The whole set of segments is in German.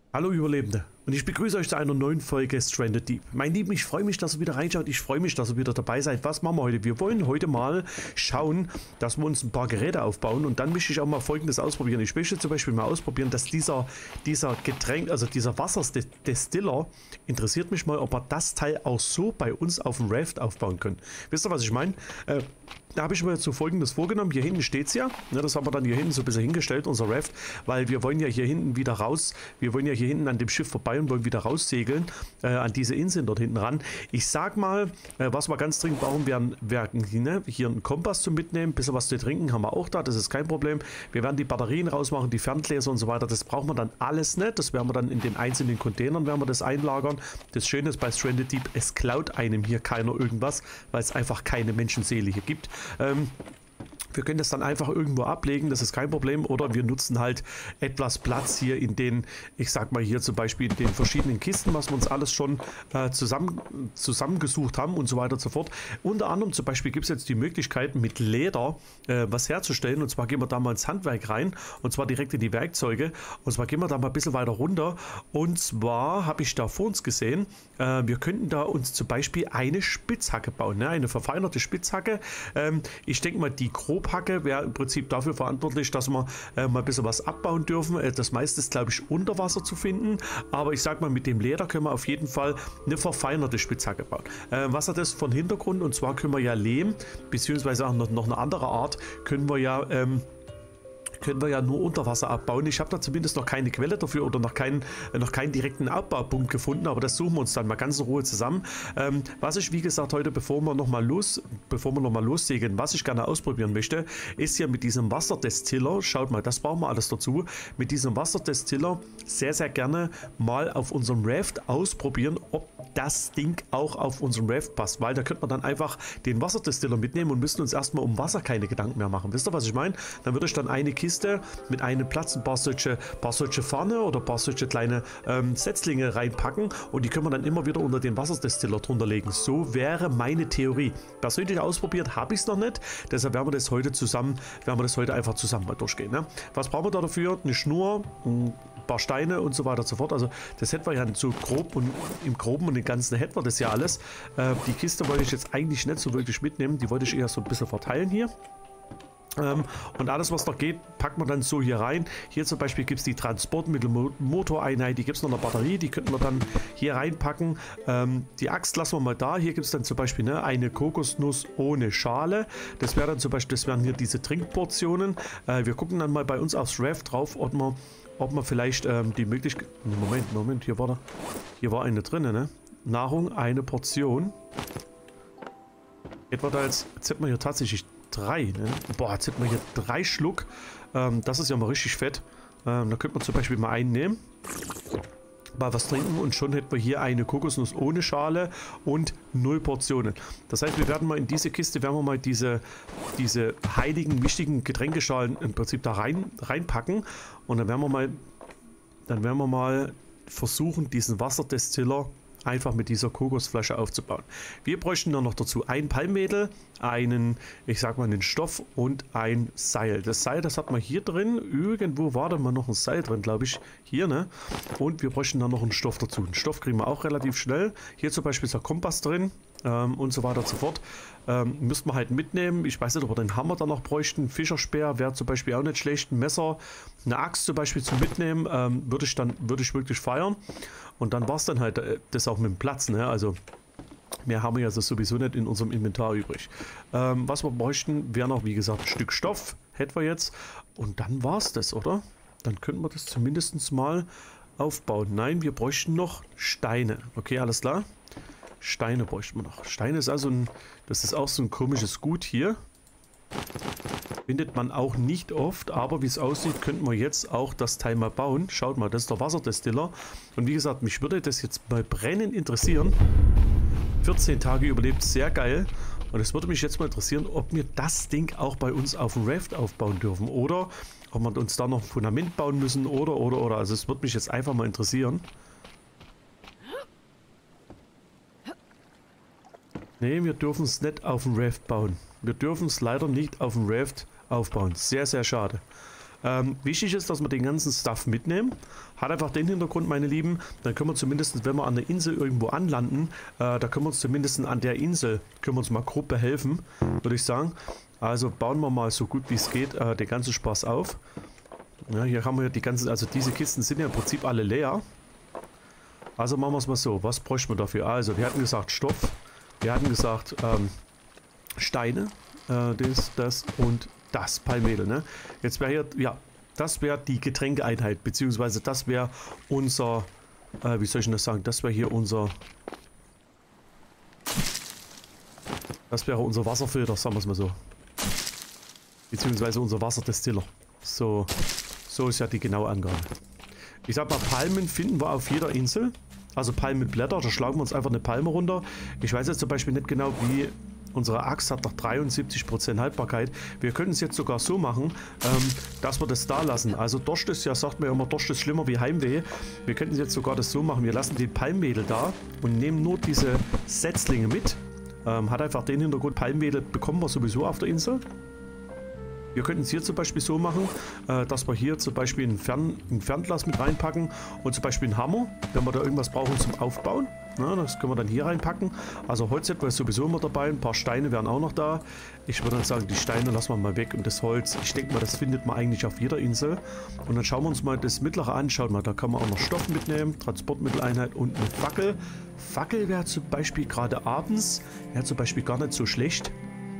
Hallo Überlebende und ich begrüße euch zu einer neuen Folge Stranded Deep. Mein Lieben, ich freue mich, dass ihr wieder reinschaut, ich freue mich, dass ihr wieder dabei seid. Was machen wir heute? Wir wollen heute mal schauen, dass wir uns ein paar Geräte aufbauen und dann möchte ich auch mal Folgendes ausprobieren. Ich möchte zum Beispiel mal ausprobieren, dass dieser Getränk, also dieser Wasserdestiller, interessiert mich mal, ob wir das Teil auch so bei uns auf dem Raft aufbauen können. Wisst ihr, was ich meine? Da habe ich mir jetzt so Folgendes vorgenommen. Hier hinten steht es ja. Das haben wir dann hier hinten so ein bisschen hingestellt, unser Raft, weil wir wollen ja hier hinten wieder raus. Wir wollen ja hier hinten an dem Schiff vorbei und wollen wieder raussegeln an diese Inseln dort hinten ran. Ich sag mal, was wir ganz dringend brauchen, werden hier einen Kompass zu mitnehmen. Ein bisschen was zu trinken haben wir auch da, das ist kein Problem. Wir werden die Batterien rausmachen, die Ferngläser und so weiter. Das brauchen wir dann alles nicht. Das werden wir dann in den einzelnen Containern werden wir das einlagern. Das Schöne ist bei Stranded Deep, es klaut einem hier keiner irgendwas, weil es einfach keine Menschenseele hier gibt. Wir können das dann einfach irgendwo ablegen, das ist kein Problem. Oder wir nutzen halt etwas Platz hier in den, ich sag mal hier zum Beispiel in den verschiedenen Kisten, was wir uns alles schon zusammengesucht haben und so weiter und so fort. Unter anderem zum Beispiel gibt es jetzt die Möglichkeit mit Leder was herzustellen. Und zwar gehen wir da mal ins Handwerk rein und zwar direkt in die Werkzeuge. Und zwar gehen wir da mal ein bisschen weiter runter. Und zwar habe ich da vor uns gesehen, wir könnten da uns zum Beispiel eine Spitzhacke bauen, ne? Eine verfeinerte Spitzhacke. Ich denke mal, die Grobhacke wäre im Prinzip dafür verantwortlich, dass wir mal ein bisschen was abbauen dürfen. Das meiste ist, glaube ich, unter Wasser zu finden. Aber ich sag mal, mit dem Leder können wir auf jeden Fall eine verfeinerte Spitzhacke bauen. Was hat das von Hintergrund? Und zwar können wir ja Lehm, beziehungsweise auch noch eine andere Art, können wir ja nur unter Wasser abbauen. Ich habe da zumindest noch keine Quelle dafür oder noch keinen direkten Abbaupunkt gefunden, aber das suchen wir uns dann mal ganz in Ruhe zusammen. Was ich, wie gesagt, heute, bevor wir nochmal lossegeln, was ich gerne ausprobieren möchte, ist hier mit diesem Wasserdestiller, schaut mal, das brauchen wir alles dazu, mit diesem Wasserdestiller sehr, sehr gerne mal auf unserem Raft ausprobieren, ob das Ding auch auf unserem Raft passt, weil da könnte man dann einfach den Wasserdestiller mitnehmen und müssten uns erstmal um Wasser keine Gedanken mehr machen. Wisst ihr, was ich meine? Dann würde ich dann eine Kiste mit einem Platz ein paar solche Farne oder ein paar solche kleine Setzlinge reinpacken und die können wir dann immer wieder unter den Wasserdestiller drunter legen. So wäre meine Theorie. Persönlich ausprobiert habe ich es noch nicht, deshalb werden wir das heute einfach zusammen mal durchgehen. Ne? Was brauchen wir da dafür? Eine Schnur, ein paar Steine und so weiter und so fort. Also das hätten wir ja so grob und im Groben und im Ganzen hätten wir das ja alles. Die Kiste wollte ich jetzt eigentlich nicht so wirklich mitnehmen, die wollte ich eher so ein bisschen verteilen hier. Und alles, was noch geht, packt man dann so hier rein. Hier zum Beispiel gibt es die Transportmittelmotoreinheit, die gibt es noch eine Batterie, die könnten wir dann hier reinpacken. Die Axt lassen wir mal da. Hier gibt es dann zum Beispiel eine Kokosnuss ohne Schale. Das wäre dann zum Beispiel, das wären hier diese Trinkportionen. Wir gucken dann mal bei uns aufs Raft drauf, ob man vielleicht die Möglichkeit... Moment, hier war eine drin, ne? Nahrung, eine Portion. Jetzt hätten wir hier tatsächlich 3, ne? Boah, jetzt hätten wir hier 3 Schluck. Das ist ja mal richtig fett. Da könnte man zum Beispiel mal einen nehmen. Mal was trinken und schon hätten wir hier eine Kokosnuss ohne Schale und 0 Portionen. Das heißt, wir werden mal in diese Kiste, diese heiligen, wichtigen Getränkeschalen im Prinzip da reinpacken. Und dann werden wir mal versuchen, diesen Wasserdestiller einfach mit dieser Kokosflasche aufzubauen. Wir bräuchten dann noch dazu ein Palmwedel, einen Stoff und ein Seil. Das Seil, das hat man hier drin. Irgendwo war da mal noch ein Seil drin, glaube ich. Hier, ne? Und wir bräuchten dann noch einen Stoff dazu. Den Stoff kriegen wir auch relativ schnell. Hier zum Beispiel ist der Kompass drin. Und so weiter und so fort. Müssten wir halt mitnehmen. Ich weiß nicht, ob wir den Hammer dann noch bräuchten. Ein Fischerspeer wäre zum Beispiel auch nicht schlecht. Ein Messer, eine Axt zum Beispiel zum Mitnehmen, würde ich wirklich feiern. Und dann war es dann halt das auch mit dem Platz. Ne? Also mehr haben wir ja sowieso nicht in unserem Inventar übrig. Was wir bräuchten, wäre noch, wie gesagt, ein Stück Stoff. Hätten wir jetzt. Und dann war es das, oder? Dann könnten wir das zumindest mal aufbauen. Nein, wir bräuchten noch Steine. Okay, alles klar. Steine bräuchten wir noch. Steine ist also das ist auch so ein komisches Gut hier. Findet man auch nicht oft, aber wie es aussieht, könnten wir jetzt auch das Teil mal bauen. Schaut mal, das ist der Wasserdestiller. Und wie gesagt, mich würde das jetzt mal brennend interessieren. 14 Tage überlebt, sehr geil. Und es würde mich jetzt mal interessieren, ob wir das Ding auch bei uns auf dem Raft aufbauen dürfen. Oder ob wir uns da noch ein Fundament bauen müssen. Oder. Also es würde mich jetzt einfach mal interessieren. Ne, wir dürfen es nicht auf dem Raft bauen. Wir dürfen es leider nicht auf dem Raft aufbauen. Sehr, sehr schade. Wichtig ist, dass wir den ganzen Stuff mitnehmen. Hat einfach den Hintergrund, meine Lieben, dann können wir zumindest, wenn wir an der Insel irgendwo anlanden, da können wir uns zumindest an der Insel, können wir uns mal grob behelfen, würde ich sagen. Also bauen wir mal so gut wie es geht den ganzen Spaß auf. Ja, hier haben wir die ganzen, also diese Kisten sind ja im Prinzip alle leer. Also machen wir es mal so, was bräuchten wir dafür? Also wir hatten gesagt Stoff, wir hatten gesagt Steine, das und das Palmöl, ne? Jetzt wäre hier, ja, das wäre die Getränkeeinheit, beziehungsweise das wäre unser, wie soll ich denn das sagen, das wäre hier unser, das wäre unser Wasserfilter, sagen wir es mal so. Beziehungsweise unser Wasserdestiller. So ist ja die genaue Angabe. Ich sag mal, Palmen finden wir auf jeder Insel. Also Palmenblätter, da schlagen wir uns einfach eine Palme runter. Ich weiß jetzt zum Beispiel nicht genau, wie unsere Axt hat noch 73% Haltbarkeit. Wir können es jetzt sogar so machen, dass wir das da lassen. Also Dorscht ist ja, sagt man ja immer, Dorscht ist schlimmer wie Heimweh. Wir könnten jetzt sogar das so machen. Wir lassen den Palmwedel da und nehmen nur diese Setzlinge mit. Hat einfach den Hintergrund, Palmwedel bekommen wir sowieso auf der Insel. Wir könnten es hier zum Beispiel so machen, dass wir hier zum Beispiel ein Fernglas mit reinpacken und zum Beispiel einen Hammer, wenn wir da irgendwas brauchen zum Aufbauen. Na, das können wir dann hier reinpacken. Also Holz hätten wir sowieso immer dabei, ein paar Steine wären auch noch da. Ich würde dann sagen, die Steine lassen wir mal weg und das Holz, ich denke mal, das findet man eigentlich auf jeder Insel. Und dann schauen wir uns mal das mittlere an. Schaut mal, da kann man auch noch Stoff mitnehmen, Transportmitteleinheit und eine Fackel. Fackel wäre zum Beispiel gerade abends, wäre zum Beispiel gar nicht so schlecht.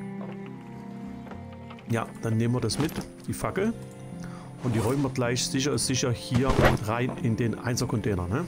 Ja, dann nehmen wir das mit, die Fackel. Und die räumen wir gleich sicher ist sicher hier rein in den 1er-Container, ne?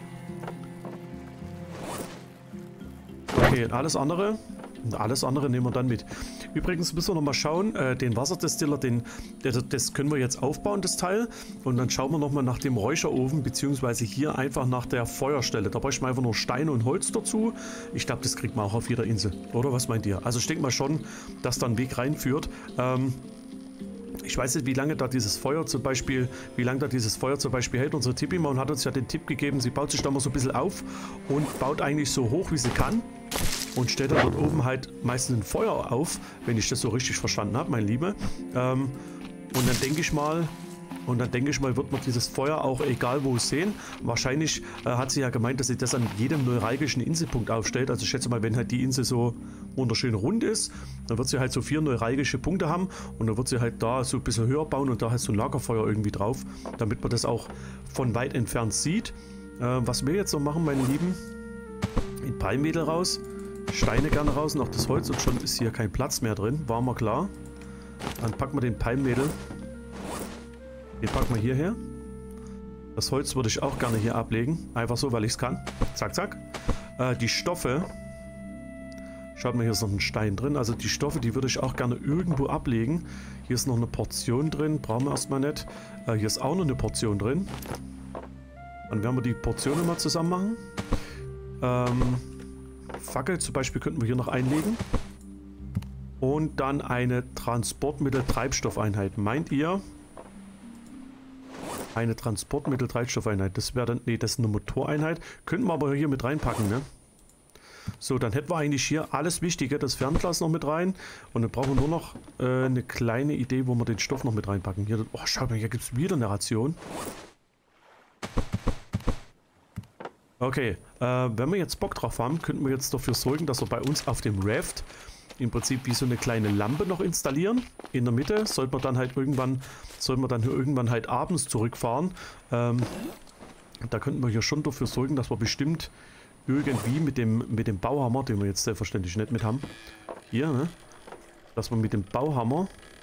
Okay, und alles andere nehmen wir dann mit. Übrigens müssen wir noch mal schauen, den Wasserdestiller, das können wir jetzt aufbauen, das Teil. Und dann schauen wir noch mal nach dem Räucherofen, beziehungsweise hier einfach nach der Feuerstelle. Da bräuchten wir einfach nur Steine und Holz dazu. Ich glaube, das kriegt man auch auf jeder Insel. Oder was meint ihr? Also ich denke mal schon, dass da ein Weg reinführt. Ich weiß nicht, wie lange da dieses Feuer zum Beispiel hält. Unsere Tippi-Maun hat uns ja den Tipp gegeben, sie baut sich da mal so ein bisschen auf und baut eigentlich so hoch, wie sie kann. Und stellt dann dort oben halt meistens ein Feuer auf, wenn ich das so richtig verstanden habe, mein Liebe. Und dann denke ich mal, wird man dieses Feuer auch egal wo sehen. Wahrscheinlich hat sie ja gemeint, dass sie das an jedem neuralgischen Inselpunkt aufstellt. Also ich schätze mal, wenn halt die Insel so wunderschön rund ist, dann wird sie halt so 4 neuralgische Punkte haben und dann wird sie halt da so ein bisschen höher bauen und da halt so ein Lagerfeuer irgendwie drauf, damit man das auch von weit entfernt sieht. Was wir jetzt noch machen, meine Lieben, in Palmwedel raus, Steine gerne raus, noch das Holz und schon ist hier kein Platz mehr drin, war mal klar. Dann packen wir den Palmwedel. Den packen wir hierher. Das Holz würde ich auch gerne hier ablegen. Einfach so, weil ich es kann. Zack, zack. Die Stoffe. Schaut mal, hier ist noch ein Stein drin. Also die Stoffe, die würde ich auch gerne irgendwo ablegen. Hier ist noch eine Portion drin. Brauchen wir erstmal nicht. Hier ist auch noch eine Portion drin. Dann werden wir die Portionen mal zusammen machen. Fackel zum Beispiel könnten wir hier noch einlegen. Und dann eine Transportmittel-Treibstoffeinheit. Meint ihr? Eine Transportmittel-Treibstoffeinheit. Das wäre dann, nee, das ist eine Motoreinheit. Könnten wir aber hier mit reinpacken, ne? So, dann hätten wir eigentlich hier alles Wichtige, das Fernglas noch mit rein. Und dann brauchen wir nur noch eine kleine Idee, wo wir den Stoff noch mit reinpacken. Hier, oh, schaut mal, hier gibt es wieder eine Ration. Okay, wenn wir jetzt Bock drauf haben, könnten wir jetzt dafür sorgen, dass wir bei uns auf dem Raft im Prinzip wie so eine kleine Lampe noch installieren. In der Mitte sollten wir dann halt irgendwann halt abends zurückfahren. Da könnten wir hier schon dafür sorgen, dass wir bestimmt irgendwie mit dem Bauhammer, den wir jetzt selbstverständlich nicht mit haben, hier, ne? Dass wir mit dem Bauhammer,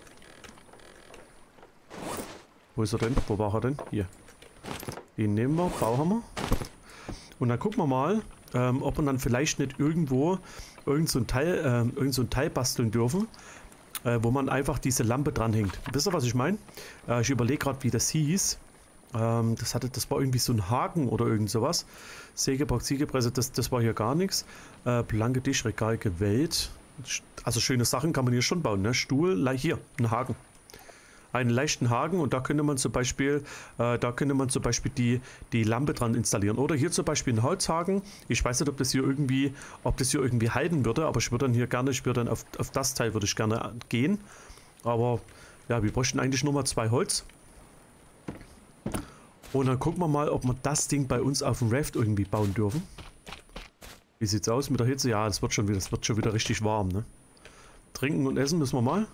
wo ist er denn? Wo war er denn? Hier. Den nehmen wir, Bauhammer. Und dann gucken wir mal, ob wir dann vielleicht nicht irgendwo irgend so ein Teil basteln dürfen, wo man einfach diese Lampe dranhängt. Wisst ihr, was ich meine? Ich überlege gerade, wie das hieß. Das war irgendwie so ein Haken oder irgend sowas. Sägebock, Ziegepresse, das war hier gar nichts. Blanke Tischregal gewählt. Also schöne Sachen kann man hier schon bauen, ne? Stuhl, hier, ein Haken. Einen leichten Haken und da könnte man zum Beispiel, die Lampe dran installieren. Oder hier zum Beispiel einen Holzhaken. Ich weiß nicht, ob das hier irgendwie halten würde, aber ich würde dann auf das Teil würde ich gerne gehen. Aber ja, wir bräuchten eigentlich nur mal 2 Holz. Und dann gucken wir mal, ob wir das Ding bei uns auf dem Raft irgendwie bauen dürfen. Wie sieht's aus mit der Hitze? Ja, es wird schon wieder richtig warm, ne? Trinken und essen müssen wir mal.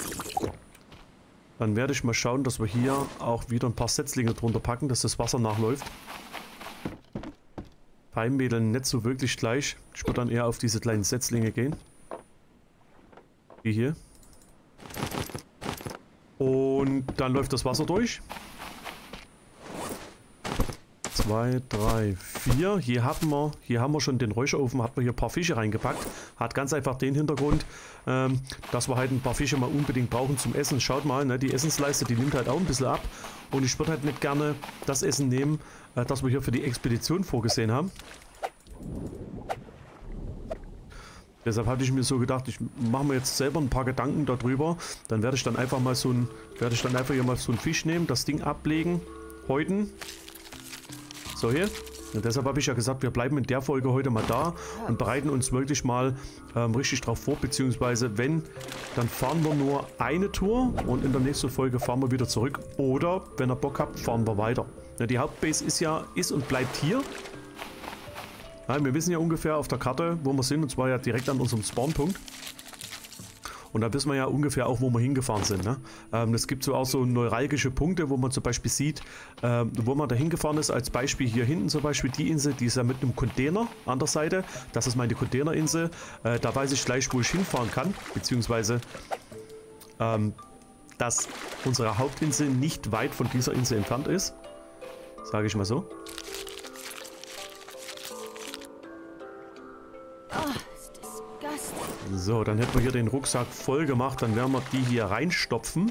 Dann werde ich mal schauen, dass wir hier auch wieder ein paar Setzlinge drunter packen, dass das Wasser nachläuft. Palmwedel nicht so wirklich gleich. Ich würde dann eher auf diese kleinen Setzlinge gehen. Wie hier. Und dann läuft das Wasser durch. 2, 3, 4. Hier haben wir schon den Räucherofen, hat man hier ein paar Fische reingepackt. Hat ganz einfach den Hintergrund, dass wir halt ein paar Fische mal unbedingt brauchen zum Essen. Schaut mal, ne, die Essensleiste, die nimmt halt auch ein bisschen ab. Und ich würde halt nicht gerne das Essen nehmen, das wir hier für die Expedition vorgesehen haben. Deshalb hatte ich mir so gedacht, ich mache mir jetzt selber ein paar Gedanken darüber. Dann werde ich dann einfach mal hier mal so einen Fisch nehmen, das Ding ablegen, häuten. So hier. Und deshalb habe ich ja gesagt, wir bleiben in der Folge heute mal da und bereiten uns wirklich mal richtig drauf vor, beziehungsweise wenn, dann fahren wir nur eine Tour und in der nächsten Folge fahren wir wieder zurück. Oder, wenn ihr Bock habt, fahren wir weiter. Ja, die Hauptbase ist und bleibt hier. Ja, wir wissen ja ungefähr auf der Karte, wo wir sind, und zwar ja direkt an unserem Spawnpunkt. Und da wissen wir ja ungefähr auch, wo wir hingefahren sind. Ne? Es gibt so auch so neuralgische Punkte, wo man zum Beispiel sieht, wo man da hingefahren ist. Als Beispiel hier hinten zum Beispiel die Insel, die ist ja mit einem Container an der Seite. Das ist meine Containerinsel. Da weiß ich gleich, wo ich hinfahren kann. Beziehungsweise, dass unsere Hauptinsel nicht weit von dieser Insel entfernt ist. Sage ich mal so. So, dann hätten wir hier den Rucksack voll gemacht. Dann werden wir die hier reinstopfen.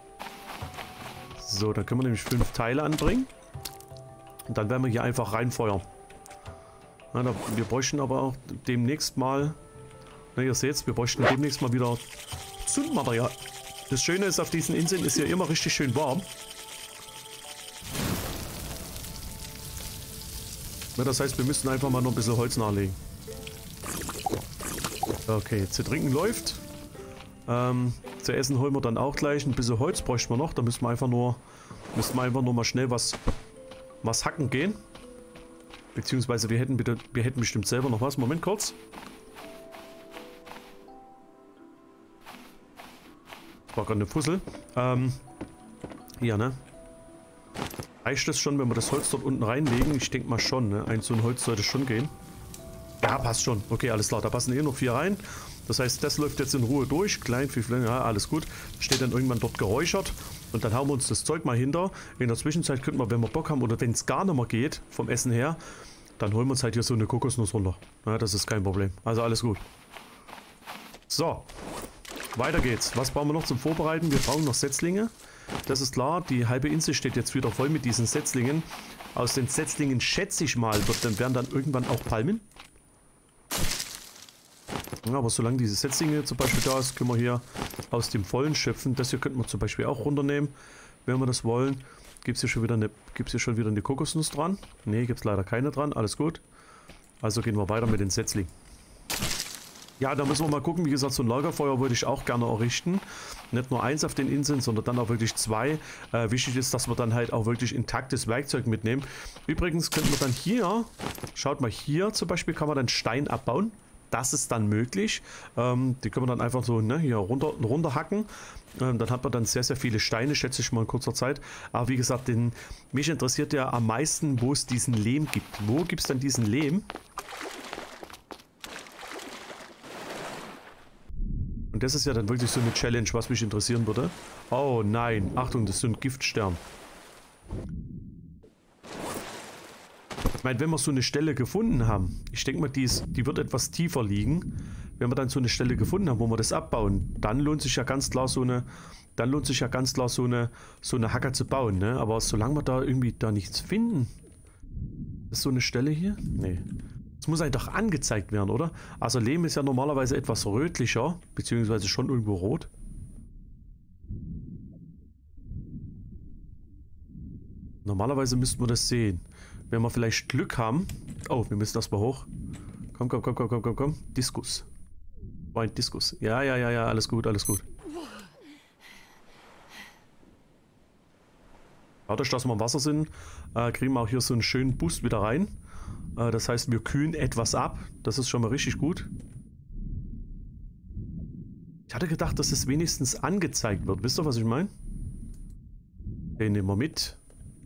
So, dann können wir nämlich 5 Teile anbringen. Und dann werden wir hier einfach reinfeuern. Na, wir bräuchten aber auch demnächst mal... Na, ihr seht, wir bräuchten demnächst mal wieder Zündmaterial. Das Schöne ist, auf diesen Inseln ist hier immer richtig schön warm. Na, das heißt, wir müssen einfach mal noch ein bisschen Holz nachlegen. Okay, zu trinken läuft. Zu essen holen wir dann auch gleich. Ein bisschen Holz bräuchten wir noch. Da müssen wir einfach nur mal schnell was hacken gehen. Beziehungsweise wir hätten bestimmt selber noch was. Moment kurz. Das war gerade eine Fussel. Hier, ne? Reicht das schon, wenn wir das Holz dort unten reinlegen? Ich denke mal schon, ne? So ein Holz sollte schon gehen. Ja, passt schon. Okay, alles klar. Da passen eh noch 4 rein. Das heißt, das läuft jetzt in Ruhe durch. Klein, viel, ja, alles gut. Steht dann irgendwann dort geräuchert. Und dann hauen wir uns das Zeug mal hinter. In der Zwischenzeit könnten wir, wenn wir Bock haben oder wenn es gar nicht mehr geht, vom Essen her, dann holen wir uns halt hier so eine Kokosnuss runter. Ja, das ist kein Problem. Also alles gut. So. Weiter geht's. Was brauchen wir noch zum Vorbereiten? Wir brauchen noch Setzlinge. Das ist klar. Die halbe Insel steht jetzt wieder voll mit diesen Setzlingen. Aus den Setzlingen schätze ich mal, werden dann irgendwann auch Palmen. Ja, aber solange diese Setzlinge zum Beispiel da ist, können wir hier aus dem Vollen schöpfen. Das hier könnten wir zum Beispiel auch runternehmen, wenn wir das wollen. Gibt es hier schon wieder eine Kokosnuss dran? Ne, gibt es leider keine dran. Alles gut. Also gehen wir weiter mit den Setzlingen. Ja, da müssen wir mal gucken. Wie gesagt, so ein Lagerfeuer würde ich auch gerne errichten. Nicht nur 1 auf den Inseln, sondern dann auch wirklich 2. Wichtig ist, dass wir dann halt auch wirklich intaktes Werkzeug mitnehmen. Übrigens könnten wir dann hier, schaut mal hier zum Beispiel, kann man dann Stein abbauen. Das ist dann möglich. Die können wir dann einfach so, ne, hier runter hacken. Dann hat man dann sehr, sehr viele Steine, schätze ich mal in kurzer Zeit. Aber wie gesagt, mich interessiert ja am meisten, wo es diesen Lehm gibt. Wo gibt es dann diesen Lehm? Und das ist ja dann wirklich so eine Challenge, was mich interessieren würde. Oh nein, Achtung, das ist so ein Giftstern. Ich meine, wenn wir so eine Stelle gefunden haben, ich denke mal, die wird etwas tiefer liegen. Wenn wir dann so eine Stelle gefunden haben, wo wir das abbauen, dann lohnt sich ja ganz klar so eine Hacke zu bauen, ne? Aber solange wir da irgendwie nichts finden, ist so eine Stelle hier? Nee. Das muss einfach angezeigt werden, oder? Also Lehm ist ja normalerweise etwas rötlicher, beziehungsweise schon irgendwo rot. Normalerweise müssten wir das sehen. Wenn wir vielleicht Glück haben... Oh, wir müssen erstmal hoch. Komm. Diskus. Ein Diskus. Ja, alles gut, alles gut. Dadurch, dass wir im Wasser sind, kriegen wir auch hier so einen schönen Boost wieder rein. Das heißt, wir kühlen etwas ab. Das ist schon mal richtig gut. Ich hatte gedacht, dass es wenigstens angezeigt wird. Wisst ihr, was ich meine? Den nehmen wir mit.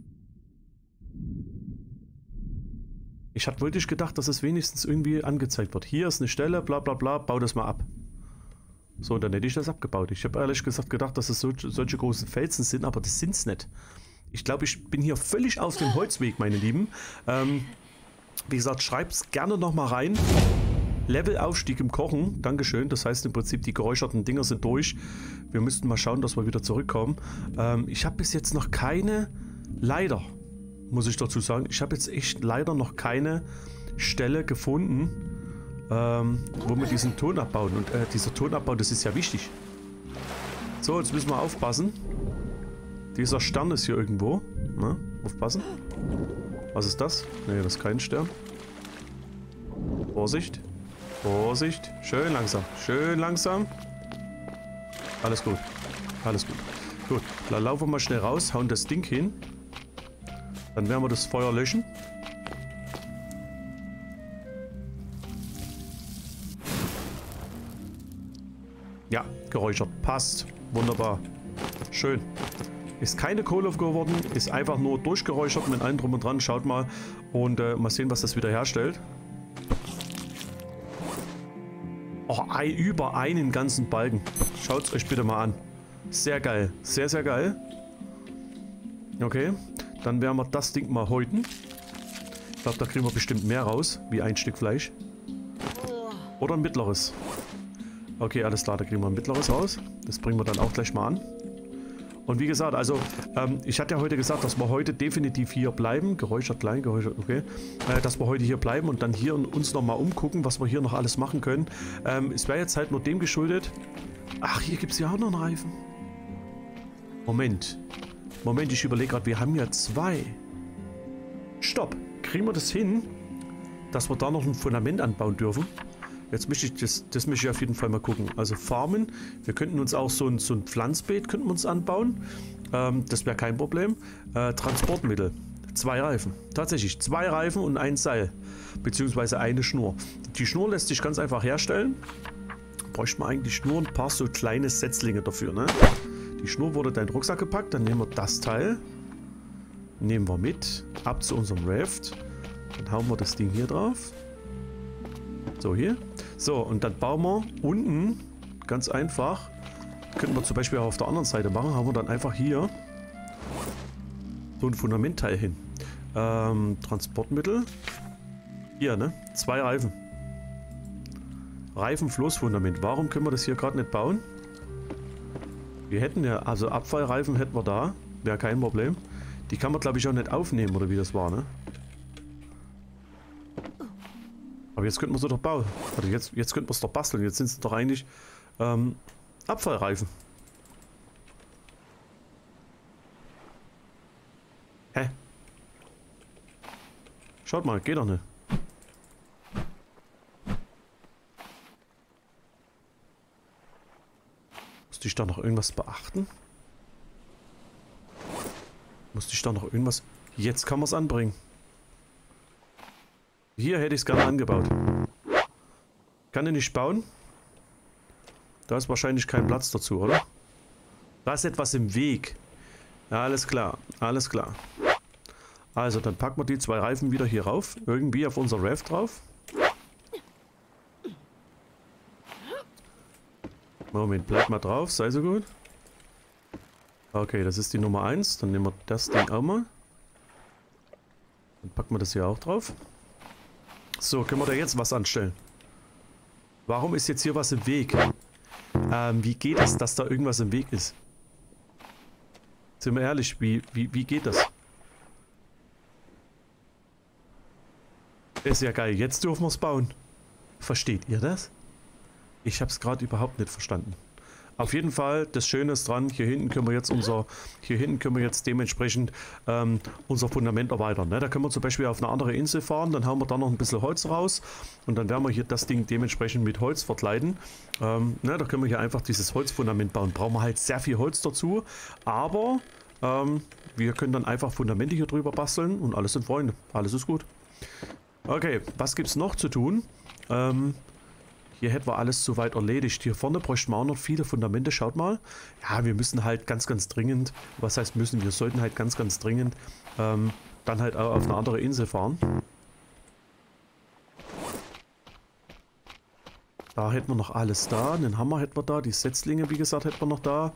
Wollte ich gedacht, dass es wenigstens irgendwie angezeigt wird. Hier ist eine Stelle, bla bla bla, bau das mal ab. So, dann hätte ich das abgebaut. Ich habe ehrlich gesagt gedacht, dass es solche großen Felsen sind, aber das sind es nicht. Ich glaube, ich bin hier völlig auf dem Holzweg, meine Lieben. Wie gesagt, schreibt es gerne nochmal rein. Levelaufstieg im Kochen, Dankeschön. Das heißt im Prinzip, die geräucherten Dinger sind durch. Wir müssten mal schauen, dass wir wieder zurückkommen. Ich habe bis jetzt noch keine, leider, muss ich dazu sagen, ich habe jetzt echt leider noch keine Stelle gefunden, wo wir diesen Ton abbauen. Und dieser Tonabbau, das ist ja wichtig. So, jetzt müssen wir aufpassen. Dieser Stern ist hier irgendwo. Na, aufpassen. Was ist das? Ne, das ist kein Stern. Vorsicht. Vorsicht. Schön langsam. Schön langsam. Alles gut. Alles gut. Gut, dann laufen wir mal schnell raus, hauen das Ding hin. Dann werden wir das Feuer löschen. Ja, geräuchert. Passt. Wunderbar. Schön. Ist keine Kohle geworden, ist einfach nur durchgeräuchert mit allem drum und dran. Schaut mal und mal sehen, was das wieder herstellt. Oh, über einen ganzen Balken. Schaut es euch bitte mal an. Sehr geil. Sehr, sehr geil. Okay, dann werden wir das Ding mal häuten. Ich glaube, da kriegen wir bestimmt mehr raus, wie ein Stück Fleisch. Oder ein mittleres. Okay, alles klar, da kriegen wir ein mittleres raus. Das bringen wir dann auch gleich mal an. Und wie gesagt, also ich hatte ja heute gesagt, dass wir heute definitiv hier bleiben. Geräuchert, klein, geräuchert, okay. Dass wir heute hier bleiben und dann hier uns nochmal umgucken, was wir hier noch alles machen können. Es wäre jetzt halt nur dem geschuldet. Ach, hier gibt es ja auch noch einen Reifen. Moment. Moment, ich überlege gerade, wir haben ja zwei. Stopp. Kriegen wir das hin, dass wir da noch ein Fundament anbauen dürfen? Jetzt möchte ich das möchte ich auf jeden Fall mal gucken. Also farmen. Wir könnten uns auch so ein Pflanzbeet könnten wir uns anbauen. Das wäre kein Problem. Transportmittel. 2 Reifen. Tatsächlich 2 Reifen und ein Seil. Beziehungsweise eine Schnur. Die Schnur lässt sich ganz einfach herstellen. Bräuchte man eigentlich nur ein paar so kleine Setzlinge dafür, ne? Die Schnur wurde in deinen Rucksack gepackt. Dann nehmen wir das Teil. Nehmen wir mit. Ab zu unserem Raft. Dann hauen wir das Ding hier drauf. So, hier. So, und dann bauen wir unten, ganz einfach, könnten wir zum Beispiel auch auf der anderen Seite machen, haben wir dann einfach hier so ein Fundamentteil hin. Transportmittel. Hier, ne? 2 Reifen. Reifenfloßfundament. Warum können wir das hier gerade nicht bauen? Wir hätten ja, also Abfallreifen hätten wir da. Wäre kein Problem. Die kann man, glaube ich, auch nicht aufnehmen, oder wie das war, ne? Aber jetzt könnten wir sie doch bauen. Also jetzt könnten wir es doch basteln. Jetzt sind es doch eigentlich Abfallreifen. Hä? Schaut mal, geht doch nicht. Musste ich da noch irgendwas beachten? Musste ich da noch irgendwas... Jetzt kann man es anbringen. Hier hätte ich es gerne angebaut. Kann ich nicht bauen? Da ist wahrscheinlich kein Platz dazu, oder? Da ist etwas im Weg. Ja, alles klar, alles klar. Also, dann packen wir die 2 Reifen wieder hier rauf. Irgendwie auf unser Raft drauf. Moment, bleib mal drauf, sei so gut. Okay, das ist die Nummer 1. Dann nehmen wir das Ding auch mal. Dann packen wir das hier auch drauf. So, können wir da jetzt was anstellen? Warum ist jetzt hier was im Weg? Wie geht es, dass da irgendwas im Weg ist? Sind wir ehrlich, wie geht das? Ist ja geil, jetzt dürfen wir es bauen. Versteht ihr das? Ich habe es gerade überhaupt nicht verstanden. Auf jeden Fall, das Schöne ist dran, hier hinten können wir jetzt dementsprechend unser Fundament erweitern. Ne? Da können wir zum Beispiel auf eine andere Insel fahren, dann hauen wir da noch ein bisschen Holz raus und dann werden wir hier das Ding dementsprechend mit Holz verkleiden. Ne? Da können wir hier einfach dieses Holzfundament bauen. Brauchen wir halt sehr viel Holz dazu, aber Wir können dann einfach Fundamente hier drüber basteln und alles sind Freunde. Alles ist gut. Okay, was gibt es noch zu tun? Hier hätten wir alles soweit erledigt. Hier vorne bräuchten wir auch noch viele Fundamente. Schaut mal. Ja, wir müssen halt ganz dringend, was heißt müssen, wir sollten halt ganz dringend dann halt auch auf eine andere Insel fahren. Da hätten wir noch alles da. Den Hammer hätten wir da. Die Setzlinge, wie gesagt, hätten wir noch da.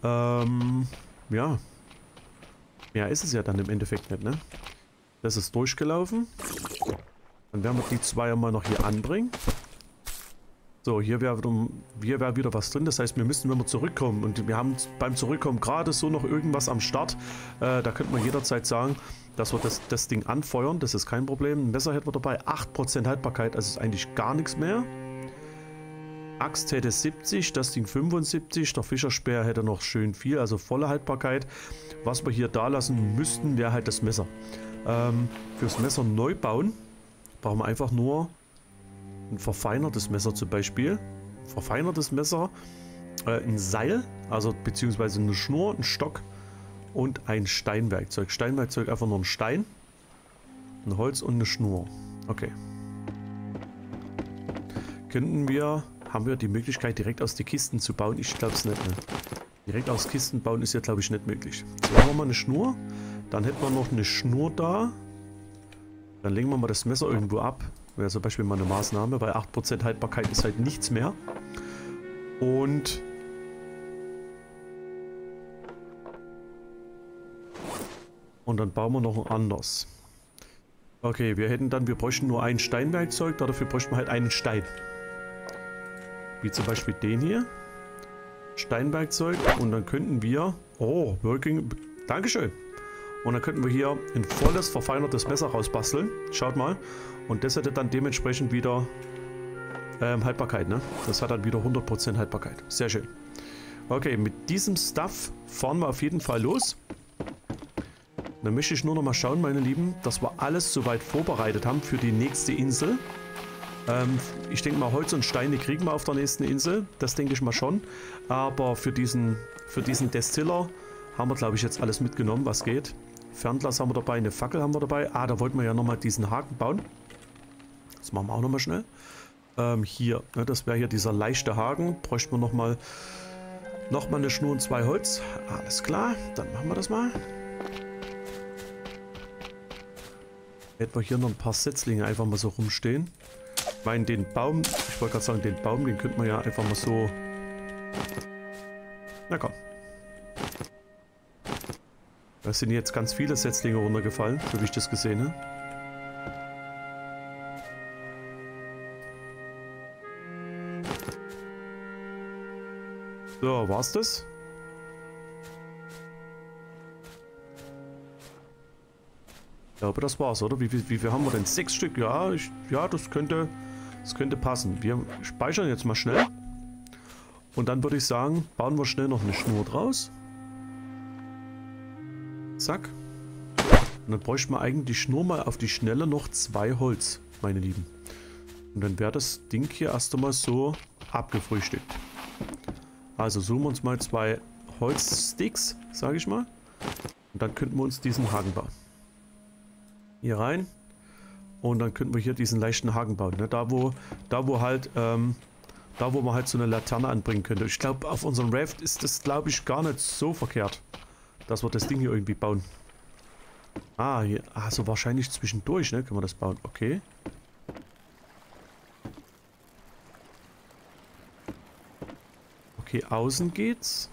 Ja. Mehr ist es ja dann im Endeffekt nicht, ne? Das ist durchgelaufen. Dann werden wir die zwei mal noch hier anbringen. So, hier wäre wieder was drin. Das heißt, wir müssten, wenn wir zurückkommen, und wir haben beim Zurückkommen gerade so noch irgendwas am Start, da könnte man jederzeit sagen, dass wir das Ding anfeuern. Das ist kein Problem. Ein Messer hätten wir dabei. 8% Haltbarkeit, also ist eigentlich gar nichts mehr. Axt hätte 70, das Ding 75. Der Fischerspeer hätte noch schön viel, also volle Haltbarkeit. Was wir hier da lassen müssten, wäre halt das Messer. Fürs Messer neu bauen brauchen wir einfach nur ein verfeinertes Messer zum Beispiel. Verfeinertes Messer, ein Seil, also beziehungsweise eine Schnur, ein Stock und ein Steinwerkzeug. Steinwerkzeug einfach nur ein Stein, ein Holz und eine Schnur. Okay. Haben wir die Möglichkeit direkt aus den Kisten zu bauen? Ich glaube es nicht. Ne? Direkt aus Kisten bauen ist ja glaube ich nicht möglich. So, haben wir mal eine Schnur. Dann hätten wir noch eine Schnur da. Dann legen wir mal das Messer irgendwo ab. Wäre zum Beispiel mal eine Maßnahme. Bei 8% Haltbarkeit ist halt nichts mehr. Und dann bauen wir noch ein anderes. Okay, wir bräuchten nur ein Steinwerkzeug. Dafür bräuchten wir halt einen Stein. Wie zum Beispiel den hier. Steinwerkzeug. Und dann könnten wir... Oh, Working... Dankeschön. Und dann könnten wir hier ein volles, verfeinertes Messer rausbasteln. Schaut mal. Und das hätte dann dementsprechend wieder Haltbarkeit, ne? Das hat dann wieder 100% Haltbarkeit. Sehr schön. Okay, mit diesem Stuff fahren wir auf jeden Fall los. Dann möchte ich nur noch mal schauen, meine Lieben, dass wir alles soweit vorbereitet haben für die nächste Insel. Ich denke mal, Holz und Steine kriegen wir auf der nächsten Insel. Das denke ich mal schon. Aber für diesen Destiller haben wir, glaube ich, jetzt alles mitgenommen, was geht. Fernglas haben wir dabei, eine Fackel haben wir dabei. Ah, da wollten wir ja nochmal diesen Haken bauen. Das machen wir auch nochmal schnell. Hier, ne, das wäre hier dieser leichte Haken. Bräuchten wir nochmal eine Schnur und 2 Holz. Alles klar, dann machen wir das mal. Hätten wir hier noch ein paar Setzlinge einfach mal so rumstehen. Ich meine, den Baum, ich wollte gerade sagen, den Baum, den könnte man ja einfach mal so... Na komm. Da sind jetzt ganz viele Setzlinge runtergefallen, so wie ich das gesehen habe. So, war's das? Ich glaube, das war's, oder? Wie viel haben wir denn? 6 Stück? Ja, das könnte passen. Wir speichern jetzt mal schnell. Und dann würde ich sagen, bauen wir schnell noch eine Schnur draus. Zack. Und dann bräuchten wir eigentlich nur mal auf die Schnelle noch 2 Holz, meine Lieben. Und dann wäre das Ding hier erst einmal so abgefrühstückt. Also suchen wir uns mal 2 Holzsticks, sage ich mal. Und dann könnten wir uns diesen Haken bauen. Hier rein. Und dann könnten wir hier diesen leichten Haken bauen. Ne? Da wo man halt so eine Laterne anbringen könnte. Ich glaube, auf unserem Raft ist das, glaube ich, gar nicht so verkehrt, dass wir das Ding hier irgendwie bauen. Ah, hier. Also wahrscheinlich zwischendurch, ne? Können wir das bauen. Okay. Okay, außen geht's.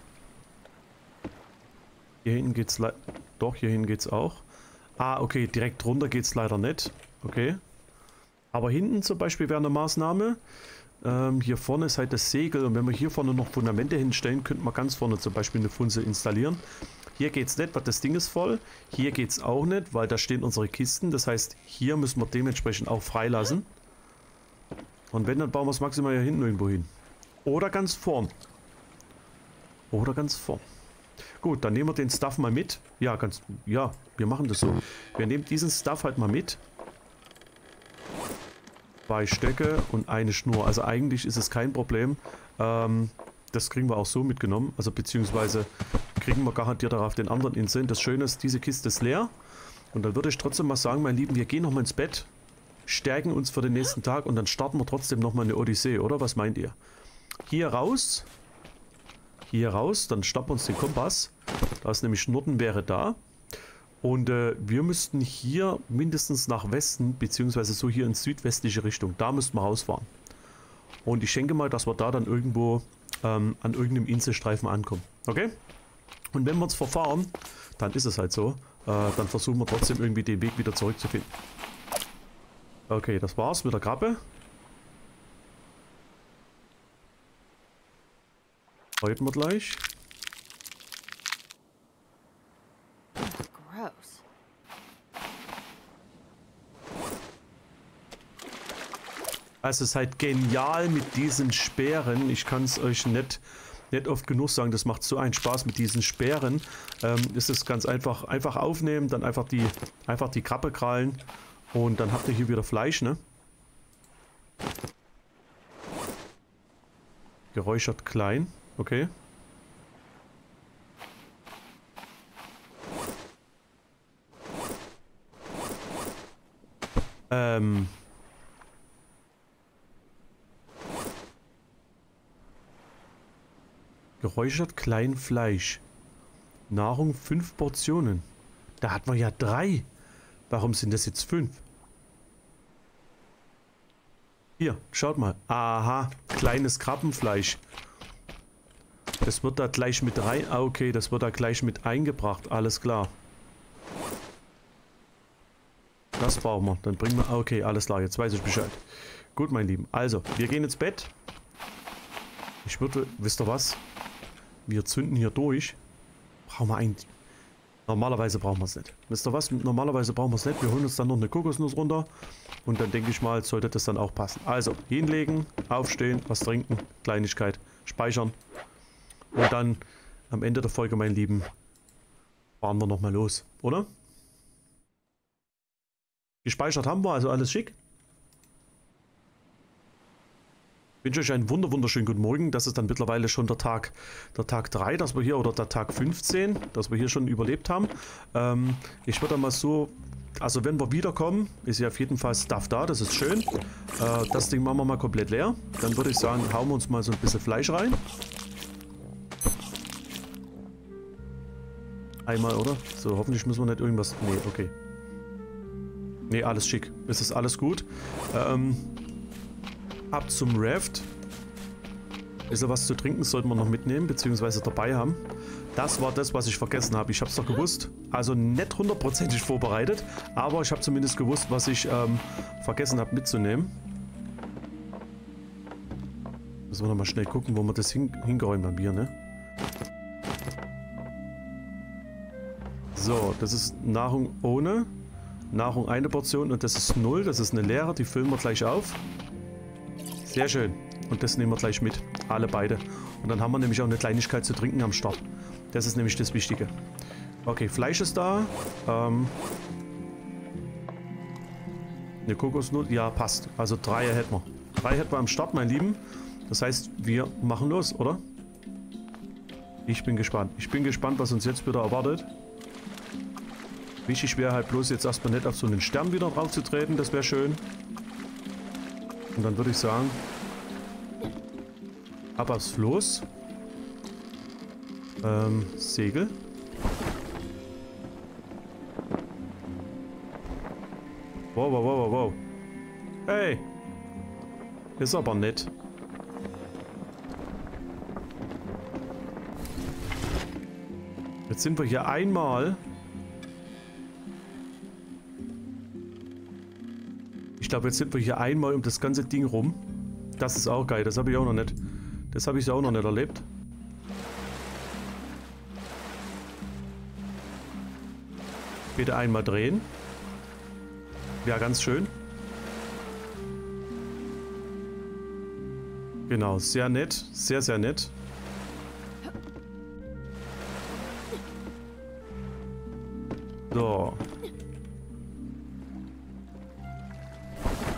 Hier hinten geht's doch, hier hinten geht's auch. Ah, okay, direkt runter geht's leider nicht. Okay. Aber hinten zum Beispiel wäre eine Maßnahme. Hier vorne ist halt das Segel und wenn wir hier vorne noch Fundamente hinstellen, könnte man ganz vorne zum Beispiel eine Funzel installieren. Hier geht's nicht, weil das Ding ist voll. Hier geht's auch nicht, weil da stehen unsere Kisten. Das heißt, hier müssen wir dementsprechend auch freilassen. Und wenn, dann bauen wir es maximal hier hinten irgendwo hin. Oder ganz vorn. Oder ganz vorn. Gut, dann nehmen wir den Stuff mal mit. Ja, wir machen das so. Wir nehmen diesen Stuff halt mal mit. 2 Stöcke und eine Schnur. Also eigentlich ist es kein Problem. Das kriegen wir auch so mitgenommen. Also beziehungsweise kriegen wir garantiert auch auf den anderen Inseln. Das Schöne ist, diese Kiste ist leer. Und dann würde ich trotzdem mal sagen, mein Lieben, wir gehen nochmal ins Bett, stärken uns für den nächsten Tag und dann starten wir trotzdem nochmal eine Odyssee, oder? Was meint ihr? Hier raus, dann stoppen wir uns den Kompass. Da ist nämlich Norden wäre da. Und wir müssten hier mindestens nach Westen, beziehungsweise so hier in südwestliche Richtung. Da müssten wir rausfahren. Und ich denke mal, dass wir da dann irgendwo an irgendeinem Inselstreifen ankommen. Okay? Und wenn wir uns verfahren, dann ist es halt so. Dann versuchen wir trotzdem irgendwie den Weg wieder zurückzufinden. Okay, das war's mit der Krabbe. Häuten wir gleich. Gross. Also es ist halt genial mit diesen Speeren. Ich kann es euch nicht oft genug sagen. Das macht so einen Spaß mit diesen Speeren. Ist es ganz einfach. Einfach aufnehmen, dann einfach die Krabbe krallen. Und dann habt ihr hier wieder Fleisch, ne? Geräuchert klein. Okay. Geräuchert klein Fleisch. Nahrung 5 Portionen. Da hatten wir ja 3. Warum sind das jetzt 5? Hier, schaut mal. Aha, kleines Krabbenfleisch. Das wird da gleich mit rein. Ah, okay, das wird da gleich mit eingebracht. Alles klar. Das brauchen wir. Dann bringen wir... Okay, alles klar, jetzt weiß ich Bescheid. Gut, mein Lieben. Also, wir gehen ins Bett. Ich würde... Wisst ihr was? Wir zünden hier durch. Brauchen wir eigentlich... Normalerweise brauchen wir es nicht. Wisst ihr was? Normalerweise brauchen wir es nicht. Wir holen uns dann noch eine Kokosnuss runter. Und dann denke ich mal, sollte das dann auch passen. Also, hinlegen, aufstehen, was trinken, Kleinigkeit, speichern. Und dann am Ende der Folge, mein Lieben, fahren wir nochmal los, oder? Gespeichert haben wir, also alles schick. Ich wünsche euch einen wunderschönen guten Morgen. Das ist dann mittlerweile schon der Tag 3, dass wir hier, oder der Tag 15, dass wir hier schon überlebt haben. Ich würde mal so, also wenn wir wiederkommen, ist ja auf jeden Fall Stuff da, das ist schön. Das Ding machen wir mal komplett leer. Dann würde ich sagen, hauen wir uns mal so ein bisschen Fleisch rein. Einmal, oder? So, hoffentlich müssen wir nicht irgendwas... Nee, okay. Nee, alles schick. Es ist alles gut. Ab zum Raft. Ist ja was zu trinken, sollten wir noch mitnehmen, beziehungsweise dabei haben. Das war das, was ich vergessen habe. Ich habe es doch gewusst. Also nicht hundertprozentig vorbereitet, aber ich habe zumindest gewusst, was ich vergessen habe mitzunehmen. Müssen wir noch mal schnell gucken, wo wir das hingeräumt haben hier, ne? So, das ist Nahrung ohne. Nahrung eine Portion und das ist 0. Das ist eine leere, die füllen wir gleich auf. Sehr schön. Und das nehmen wir gleich mit. Alle beide. Und dann haben wir nämlich auch eine Kleinigkeit zu trinken am Start. Das ist nämlich das Wichtige. Okay, Fleisch ist da. Eine Kokosnuss. Ja, passt. Also 3 hätten wir. 3 hätten wir am Start, mein Lieben. Das heißt, wir machen los, oder? Ich bin gespannt. Ich bin gespannt, was uns jetzt wieder erwartet. Wichtig wäre halt bloß jetzt erstmal nicht auf so einen Stern wieder drauf zu treten. Das wäre schön. Und dann würde ich sagen, ab aufs Floß. Segel. Wow. Hey. Ist aber nett. Jetzt sind wir hier einmal... Ich glaube, jetzt sind wir hier einmal um das ganze Ding rum. Das ist auch geil. Das habe ich auch noch nicht. Das habe ich auch noch nicht erlebt. Bitte einmal drehen. Ja, ganz schön. Genau, sehr nett. Sehr, sehr nett. So.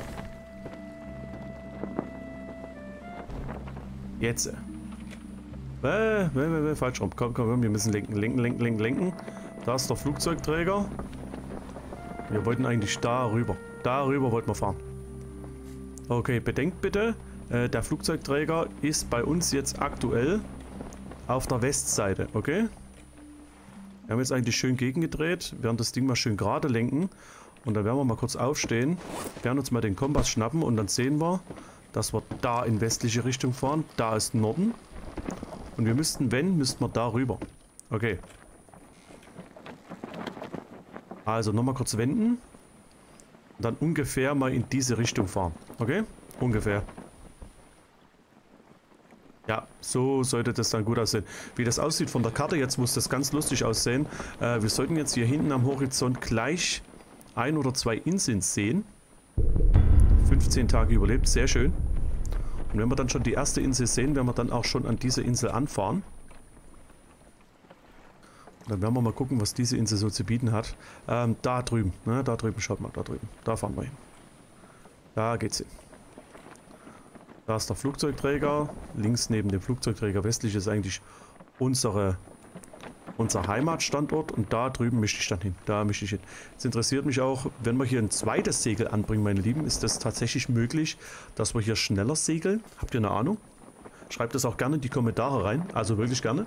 Jetzt. Falsch rum. Komm, komm, komm, wir müssen lenken. Da ist der Flugzeugträger. Wir wollten eigentlich darüber. Darüber wollten wir fahren. Okay, bedenkt bitte, der Flugzeugträger ist bei uns jetzt aktuell auf der Westseite, okay? Wir haben jetzt eigentlich schön gegengedreht, werden das Ding mal schön gerade lenken und dann werden wir mal kurz aufstehen, werden uns mal den Kompass schnappen und dann sehen wir, dass wir da in westliche Richtung fahren. Da ist Norden und wir müssten wir da rüber. Okay. Also nochmal kurz wenden. Dann ungefähr mal in diese Richtung fahren. Okay? Ungefähr. Ja, so sollte das dann gut aussehen. Wie das aussieht von der Karte, jetzt muss das ganz lustig aussehen. Wir sollten jetzt hier hinten am Horizont gleich 1 oder 2 Inseln sehen. 15 Tage überlebt, sehr schön. Und wenn wir dann schon die erste Insel sehen, werden wir dann auch schon an diese Insel anfahren. Dann werden wir mal gucken, was diese Insel so zu bieten hat. Da drüben, ne? Da drüben, schaut mal, da drüben. Da fahren wir hin. Da geht's hin. Da ist der Flugzeugträger. Links neben dem Flugzeugträger westlich ist eigentlich unser Heimatstandort. Und da drüben mische ich dann hin. Da mische ich hin. Jetzt interessiert mich auch, wenn wir hier ein zweites Segel anbringen, meine Lieben, ist das tatsächlich möglich, dass wir hier schneller segeln? Habt ihr eine Ahnung? Schreibt das auch gerne in die Kommentare rein. Also wirklich gerne.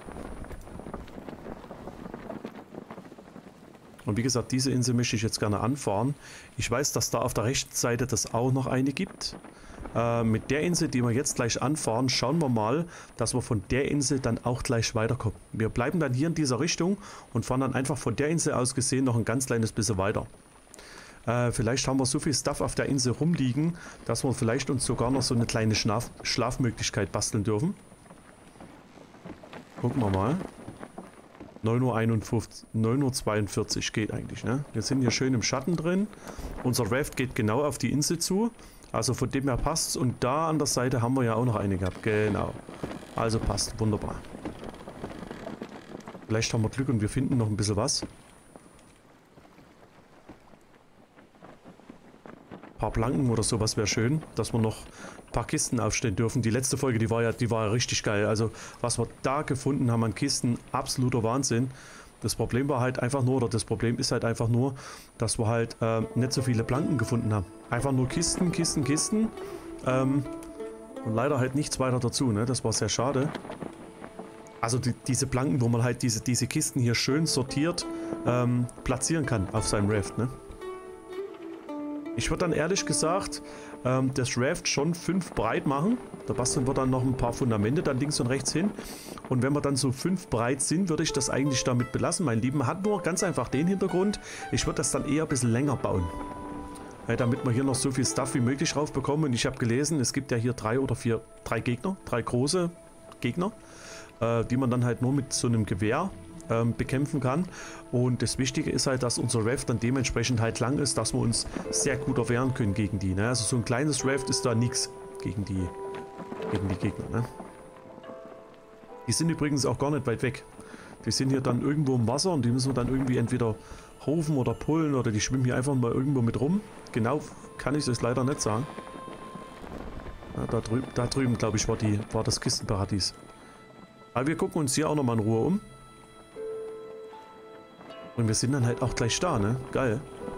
Und wie gesagt, diese Insel möchte ich jetzt gerne anfahren. Ich weiß, dass da auf der rechten Seite das auch noch eine gibt. Mit der Insel, die wir jetzt gleich anfahren, schauen wir mal, dass wir von der Insel dann auch gleich weiterkommen. Wir bleiben dann hier in dieser Richtung und fahren dann einfach von der Insel aus gesehen noch ein ganz kleines bisschen weiter. Vielleicht haben wir so viel Stuff auf der Insel rumliegen, dass wir vielleicht uns sogar noch so eine kleine Schlafmöglichkeit basteln dürfen. Gucken wir mal. 9:51, 9:42 geht eigentlich, ne? Wir sind hier schön im Schatten drin. Unser Raft geht genau auf die Insel zu. Also von dem her passt's. Und da an der Seite haben wir ja auch noch eine gehabt. Genau. Also passt. Wunderbar. Vielleicht haben wir Glück und wir finden noch ein bisschen was. Ein paar Planken oder sowas wäre schön, dass wir noch ein paar Kisten aufstellen dürfen. Die letzte Folge, die war ja richtig geil. Also was wir da gefunden haben an Kisten, absoluter Wahnsinn. Das Problem war halt einfach nur, oder das Problem ist halt einfach nur, dass wir halt nicht so viele Planken gefunden haben. Einfach nur Kisten. Und leider halt nichts weiter dazu, ne? Das war sehr schade. Also diese Planken, wo man halt diese Kisten hier schön sortiert platzieren kann auf seinem Raft, ne? Ich würde dann ehrlich gesagt das Raft schon 5 breit machen. Da basteln wir dann noch ein paar Fundamente dann links und rechts hin. Und wenn wir dann so 5 breit sind, würde ich das eigentlich damit belassen. Mein Lieben, hat nur ganz einfach den Hintergrund. Ich würde das dann eher ein bisschen länger bauen. Damit wir hier noch so viel Stuff wie möglich raufbekommen. Und ich habe gelesen, es gibt ja hier 3 große Gegner, die man dann halt nur mit so einem Gewehr bekämpfen kann. Und das Wichtige ist halt, dass unser Raft dann dementsprechend halt lang ist, dass wir uns sehr gut erwehren können gegen die. Ne? Also so ein kleines Raft ist da nichts gegen die Gegner. Ne? Die sind übrigens auch gar nicht weit weg. Die sind hier dann irgendwo im Wasser und die müssen wir dann irgendwie entweder hoven oder pullen oder die schwimmen hier einfach mal irgendwo mit rum. Genau kann ich es leider nicht sagen. Ja, da drüben glaube ich, war das Kistenparadies. Aber wir gucken uns hier auch nochmal in Ruhe um. Und wir sind dann halt auch gleich da, ne? Geil.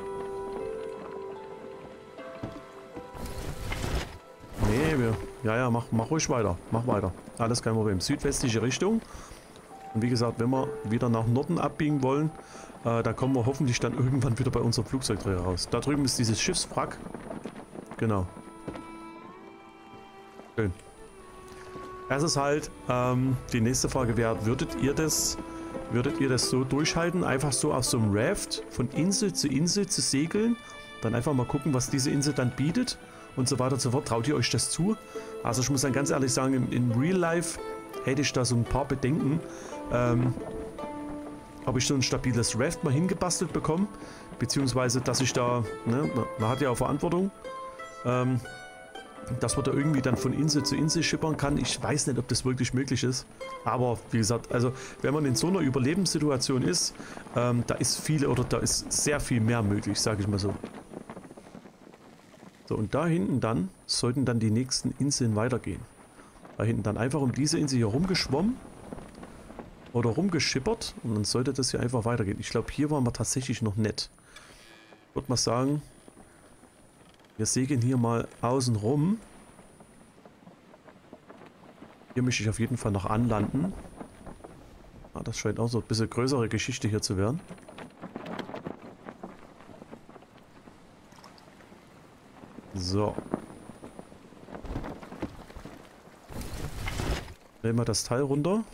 Nee, ja, mach ruhig weiter. Mach weiter. Alles kein Problem. Südwestliche Richtung. Und wie gesagt, wenn wir wieder nach Norden abbiegen wollen, dann kommen wir hoffentlich dann irgendwann wieder bei unserem Flugzeugträger raus. Da drüben ist dieses Schiffswrack. Genau. Schön. Es ist halt, die nächste Frage wäre, würdet ihr das so durchhalten, einfach so auf so einem Raft von Insel zu segeln, dann einfach mal gucken, was diese Insel dann bietet und so weiter und so fort. Traut ihr euch das zu? Also ich muss dann ganz ehrlich sagen, in Real Life hätte ich da so ein paar Bedenken, ob ich so ein stabiles Raft mal hingebastelt bekomme, beziehungsweise dass ich da, ne, man hat ja auch Verantwortung, dass man da irgendwie dann von Insel zu Insel schippern kann. Ich weiß nicht, ob das wirklich möglich ist. Aber wie gesagt, also wenn man in so einer Überlebenssituation ist, da ist sehr viel mehr möglich, sage ich mal so. So, und da hinten dann sollten dann die nächsten Inseln weitergehen. Da hinten dann einfach um diese Insel hier rumgeschwommen. oder rumgeschippert und dann sollte das hier einfach weitergehen. Ich glaube, hier waren wir tatsächlich noch nicht. Ich würde mal sagen, wir segeln hier mal außen rum. Hier möchte ich auf jeden Fall noch anlanden. Ah, das scheint auch so ein bisschen größere Geschichte hier zu werden. So. Nehmen wir das Teil runter.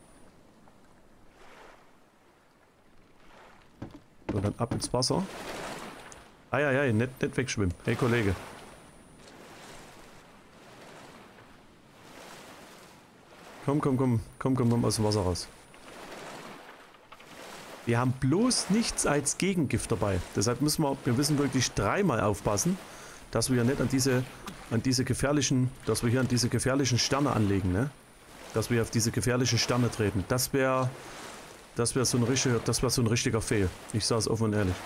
Und dann ab ins Wasser. Eieiei, nicht wegschwimmen. Hey Kollege. Komm aus dem Wasser raus. Wir haben bloß nichts als Gegengift dabei. Deshalb müssen wir müssen wirklich dreimal aufpassen, dass wir nicht an diese gefährlichen Sterne anlegen, ne? Dass wir auf diese gefährlichen Sterne treten. Das wäre so ein richtiger Fail. Ich sage es offen und ehrlich.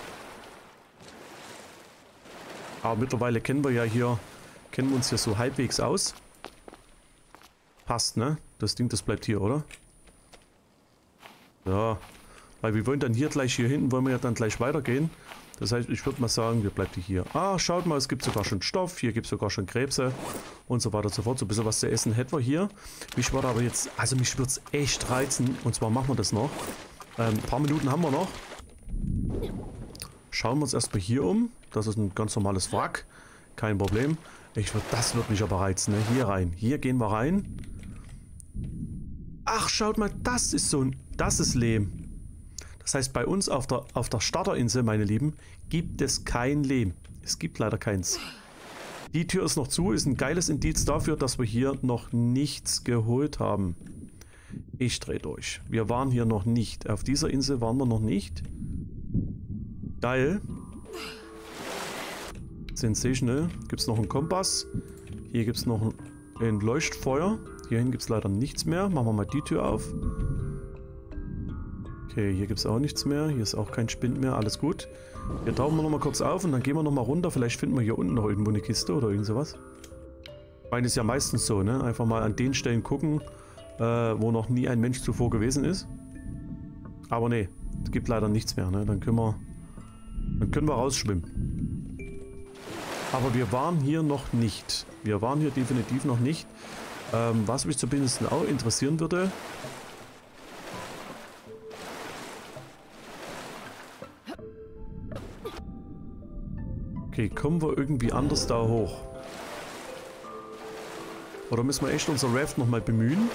Aber mittlerweile kennen wir uns hier so halbwegs aus. Passt, ne? Das Ding, das bleibt hier, oder? Ja. Weil wir wollen dann hier hinten wollen wir ja dann gleich weitergehen. Das heißt, ich würde mal sagen, wir bleiben hier. Ah, schaut mal, es gibt sogar schon Stoff. Hier gibt es sogar schon Krebse. Und so weiter und so fort. So ein bisschen was zu essen hätten wir hier. Mich würde aber jetzt, also mich würde es echt reizen. Und zwar machen wir das noch. Ein paar Minuten haben wir noch. Schauen wir uns erstmal hier um. Das ist ein ganz normales Wrack. Kein Problem. Das wird mich aber reizen, ne? Hier rein. Hier gehen wir rein. Ach, schaut mal, das ist Lehm. Das heißt, bei uns auf der Starterinsel, meine Lieben, gibt es kein Lehm. Es gibt leider keins. Die Tür ist noch zu, ist ein geiles Indiz dafür, dass wir hier noch nichts geholt haben. Ich drehe durch. Wir waren hier noch nicht. Auf dieser Insel waren wir noch nicht. Geil. Sensational. Gibt es noch einen Kompass. Hier gibt es noch ein Leuchtfeuer. Hierhin gibt es leider nichts mehr. Machen wir mal die Tür auf. Okay, hier gibt es auch nichts mehr. Hier ist auch kein Spind mehr. Alles gut. Hier tauchen wir nochmal kurz auf und dann gehen wir nochmal runter. Vielleicht finden wir hier unten noch irgendwo eine Kiste oder irgend sowas. Ich meine, ist ja meistens so, ne? Einfach mal an den Stellen gucken, wo noch nie ein Mensch zuvor gewesen ist. Aber nee, es gibt leider nichts mehr, ne? Dann können wir rausschwimmen. Aber wir waren hier noch nicht. Wir waren hier definitiv noch nicht. Was mich zumindest auch interessieren würde. Okay, kommen wir irgendwie anders da hoch? Oder müssen wir echt unser Raft nochmal bemühen?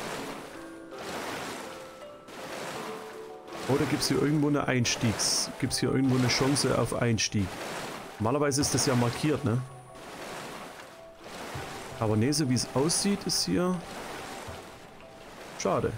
Oder gibt es hier irgendwo eine Chance auf Einstieg? Normalerweise ist das ja markiert, ne? Aber ne, so wie es aussieht, ist hier... Schade.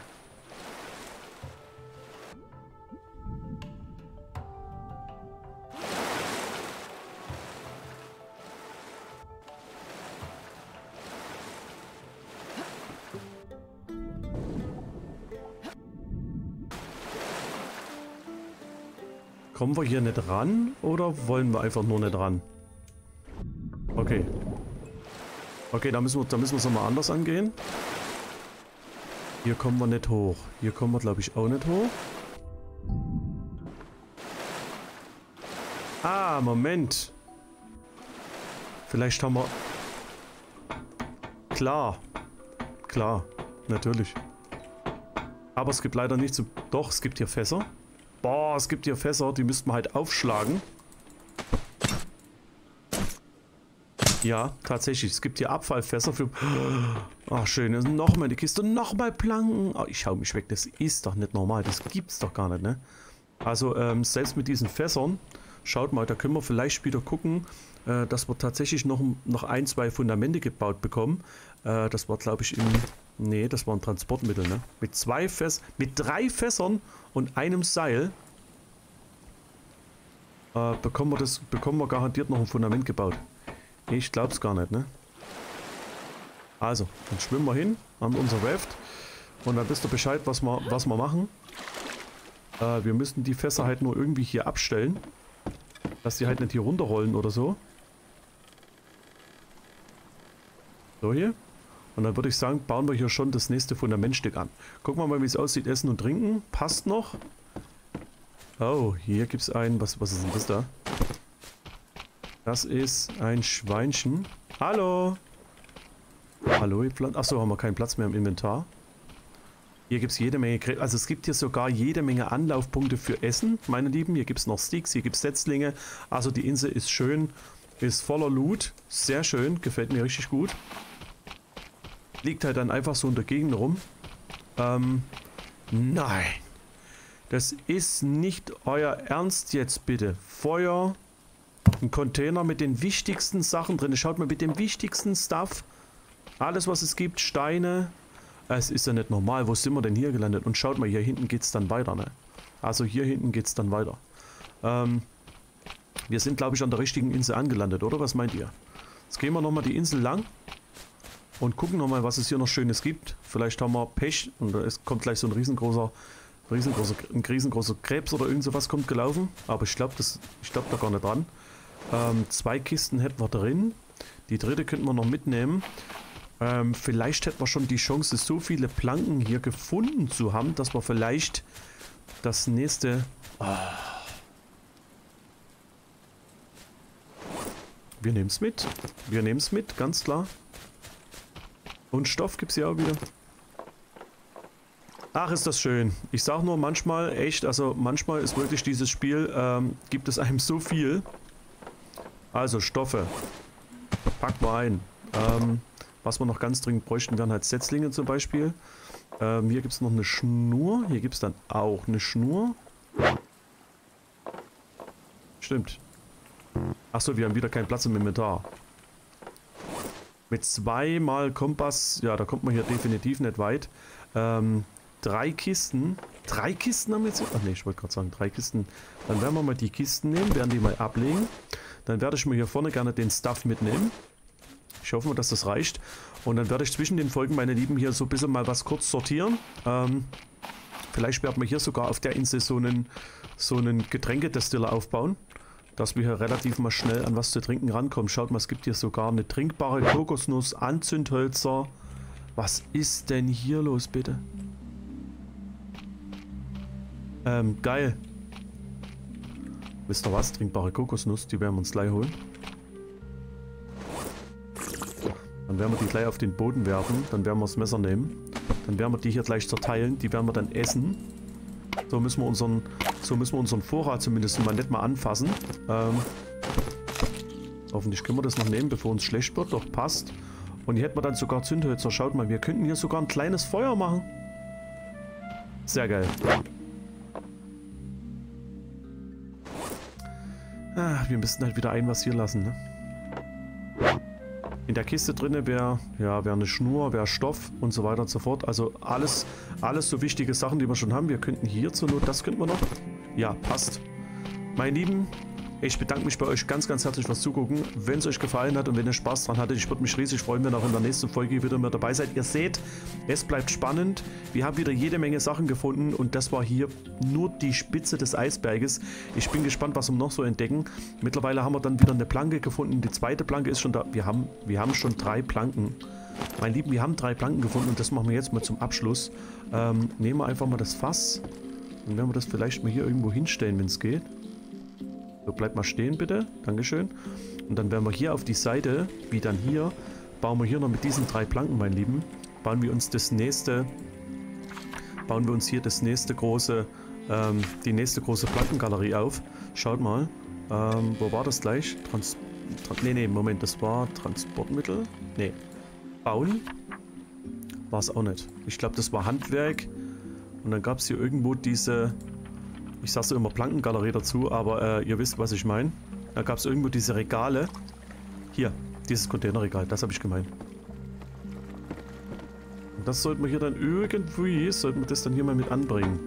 Kommen wir hier nicht ran oder wollen wir einfach nur nicht ran? Okay. Okay, da müssen wir es nochmal anders angehen. Hier kommen wir nicht hoch. Hier kommen wir, glaube ich, auch nicht hoch. Ah, Moment. Vielleicht haben wir... Klar. Klar, natürlich. Aber es gibt leider nicht so... Doch, es gibt hier Fässer. Boah, es gibt hier Fässer, die müssten wir halt aufschlagen. Ja, tatsächlich. Es gibt hier Abfallfässer für... Ach, schön. Nochmal die Kiste. Nochmal Planken. Oh, ich hau mich weg. Das ist doch nicht normal. Das gibt's doch gar nicht, ne? Also, selbst mit diesen Fässern, schaut mal, da können wir vielleicht später gucken, dass wir tatsächlich noch ein, zwei Fundamente gebaut bekommen. Das war, glaube ich, Nee, das war ein Transportmittel, ne? Mit 3 Fässern und einem Seil bekommen wir garantiert noch ein Fundament gebaut. Ich glaube es gar nicht, ne? Also, dann schwimmen wir hin an unser Raft und dann wisst ihr Bescheid, was wir machen. Wir müssen die Fässer halt nur irgendwie hier abstellen, dass die halt nicht hier runterrollen oder so. So hier. Und dann würde ich sagen, bauen wir hier schon das nächste Fundamentstück an. Gucken wir mal, wie es aussieht. Essen und Trinken. Passt noch. Oh, hier gibt es ein... Was ist denn das da? Das ist ein Schweinchen. Hallo! Hallo, ihr Pflanzen. Achso, haben wir keinen Platz mehr im Inventar. Hier gibt es jede Menge... Also es gibt hier sogar jede Menge Anlaufpunkte für Essen, meine Lieben. Hier gibt es noch Sticks, hier gibt es Setzlinge. Also die Insel ist schön, ist voller Loot. Sehr schön, gefällt mir richtig gut. Liegt halt dann einfach so in der Gegend rum. Nein. Das ist nicht euer Ernst jetzt bitte. Feuer. Ein Container mit den wichtigsten Sachen drin. Schaut mal, mit dem wichtigsten Stuff. Alles, was es gibt. Steine. Es ist ja nicht normal. Wo sind wir denn hier gelandet? Und schaut mal, hier hinten geht es dann weiter. Ne? Also hier hinten geht es dann weiter. Wir sind, glaube ich, an der richtigen Insel angelandet, oder? Was meint ihr? Jetzt gehen wir nochmal die Insel lang. Und gucken nochmal, was es hier noch Schönes gibt. Vielleicht haben wir Pech und es kommt gleich so ein riesengroßer Krebs oder irgend sowas kommt gelaufen. Aber ich glaube da gar nicht dran. 2 Kisten hätten wir drin. Die dritte könnten wir noch mitnehmen. Vielleicht hätten wir schon die Chance, so viele Planken hier gefunden zu haben, dass wir vielleicht das nächste... Oh. Wir nehmen es mit. Wir nehmen es mit, ganz klar. Und Stoff gibt es ja auch wieder. Ach, ist das schön. Ich sag nur manchmal, echt, also manchmal ist wirklich dieses Spiel, gibt es einem so viel. Also Stoffe. Packen wir ein. Was wir noch ganz dringend bräuchten, wären halt Setzlinge zum Beispiel. Hier gibt es noch eine Schnur. Hier gibt es dann auch eine Schnur. Stimmt. Achso, wir haben wieder keinen Platz im Inventar. Mit 2 mal Kompass, ja, da kommt man hier definitiv nicht weit. 3 Kisten. 3 Kisten haben wir jetzt. Ach ne, ich wollte gerade sagen, 3 Kisten. Dann werden wir mal die Kisten nehmen, werden die mal ablegen. Dann werde ich mir hier vorne gerne den Stuff mitnehmen. Ich hoffe mal, dass das reicht. Und dann werde ich zwischen den Folgen, meine Lieben, hier so ein bisschen mal was kurz sortieren. Vielleicht werden wir hier sogar auf der Insel so einen Getränkedestiller aufbauen. Dass wir hier relativ mal schnell an was zu trinken rankommen. Schaut mal, es gibt hier sogar eine trinkbare Kokosnuss, Anzündhölzer. Was ist denn hier los, bitte? Geil. Wisst ihr was? Trinkbare Kokosnuss, die werden wir uns gleich holen. Dann werden wir die gleich auf den Boden werfen. Dann werden wir das Messer nehmen. Dann werden wir die hier gleich zerteilen. Die werden wir dann essen. So müssen wir unseren Vorrat zumindest mal nicht mal anfassen. Hoffentlich können wir das noch nehmen, bevor uns schlecht wird. Doch, passt. Und hier hätten wir dann sogar Zündhölzer. Schaut mal, wir könnten hier sogar ein kleines Feuer machen. Sehr geil. Wir müssten halt wieder ein was hier lassen, ne? In der Kiste drinne wäre eine Schnur, wäre Stoff und so weiter und so fort. Also alles so wichtige Sachen, die wir schon haben. Wir könnten hier zur Not, das könnten wir noch. Ja, passt. Meine Lieben, ich bedanke mich bei euch ganz, ganz herzlich fürs Zugucken. Wenn es euch gefallen hat und wenn ihr Spaß dran hattet, ich würde mich riesig freuen, wenn ihr auch in der nächsten Folge wieder mit dabei seid. Ihr seht, es bleibt spannend. Wir haben wieder jede Menge Sachen gefunden und das war hier nur die Spitze des Eisberges. Ich bin gespannt, was wir noch so entdecken. Mittlerweile haben wir dann wieder eine Planke gefunden. Die zweite Planke ist schon da. Wir haben schon 3 Planken. Meine Lieben, wir haben 3 Planken gefunden und das machen wir jetzt mal zum Abschluss. Nehmen wir einfach mal das Fass. Dann werden wir das vielleicht mal hier irgendwo hinstellen, wenn es geht. So, bleibt mal stehen bitte. Dankeschön. Und dann werden wir hier auf die Seite, wie dann hier, bauen wir hier noch mit diesen 3 Planken, mein Lieben, bauen wir uns hier die nächste große Plankengalerie auf. Schaut mal. Wo war das gleich? Moment, das war Transportmittel. Nee. Bauen? War es auch nicht. Ich glaube, das war Handwerk. Und dann gab es hier irgendwo diese... Ich sage so immer Plankengalerie dazu, aber ihr wisst, was ich meine. Da gab es irgendwo diese Regale. Hier, dieses Containerregal, das habe ich gemeint. Und das sollten wir hier dann irgendwie, sollten wir das dann hier mal mit anbringen.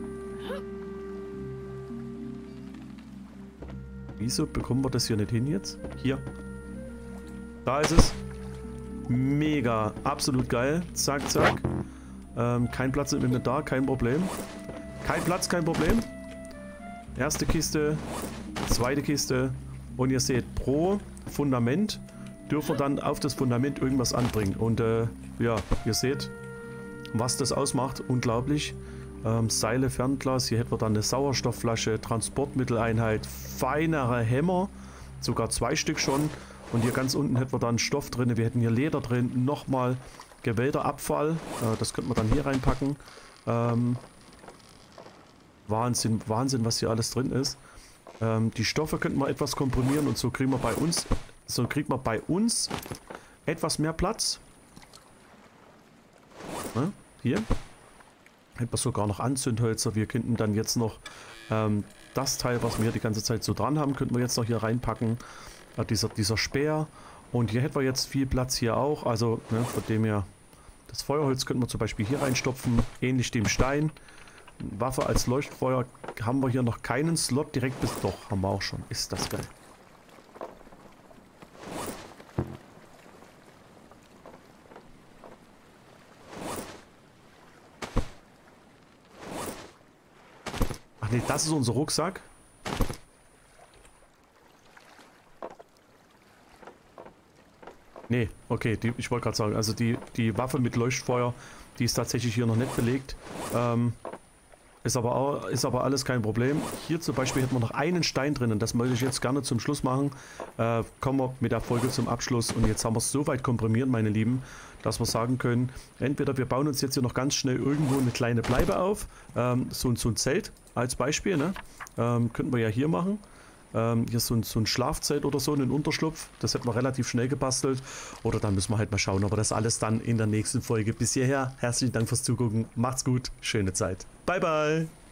Wieso bekommen wir das hier nicht hin jetzt? Hier. Da ist es. Mega, absolut geil. Zack, zack. Kein Platz im Inventar, kein Problem. Kein Platz, kein Problem. Erste Kiste, zweite Kiste und ihr seht, pro Fundament dürfen wir dann auf das Fundament irgendwas anbringen. Und ja, ihr seht, was das ausmacht. Unglaublich. Seile, Fernglas. Hier hätten wir dann eine Sauerstoffflasche, Transportmitteleinheit, feinere Hämmer. Sogar 2 Stück schon. Und hier ganz unten hätten wir dann Stoff drin. Wir hätten hier Leder drin. Nochmal gewählter Abfall. Das könnten wir dann hier reinpacken. Wahnsinn, Wahnsinn, was hier alles drin ist. Die Stoffe könnten wir etwas komprimieren und so kriegen wir bei uns, etwas mehr Platz. Ne? Hier. Hätten wir sogar noch Anzündhölzer. Wir könnten dann jetzt noch das Teil, was wir die ganze Zeit so dran haben, könnten wir jetzt noch hier reinpacken. Dieser Speer. Und hier hätten wir jetzt viel Platz hier auch. Also ne, von dem her, das Feuerholz könnten wir zum Beispiel hier reinstopfen. Ähnlich dem Stein. Waffe als Leuchtfeuer haben wir hier noch keinen Slot direkt bis... Doch, haben wir auch schon. Ist das geil. Ach nee, das ist unser Rucksack. Nee, okay, ich wollte gerade sagen, also die Waffe mit Leuchtfeuer, die ist tatsächlich hier noch nicht belegt. Ist aber alles kein Problem. Hier zum Beispiel hätten wir noch einen Stein drin und das möchte ich jetzt gerne zum Schluss machen. Kommen wir mit der Folge zum Abschluss und jetzt haben wir es so weit komprimiert, meine Lieben, dass wir sagen können, entweder wir bauen uns jetzt hier noch ganz schnell irgendwo eine kleine Bleibe auf, so ein Zelt als Beispiel, ne? Könnten wir ja hier machen. Hier so ein Schlafzelt oder so, einen Unterschlupf. Das hätten wir relativ schnell gebastelt. Oder dann müssen wir halt mal schauen, aber das alles dann in der nächsten Folge. Bis hierher, herzlichen Dank fürs Zugucken. Macht's gut, schöne Zeit. Bye, bye.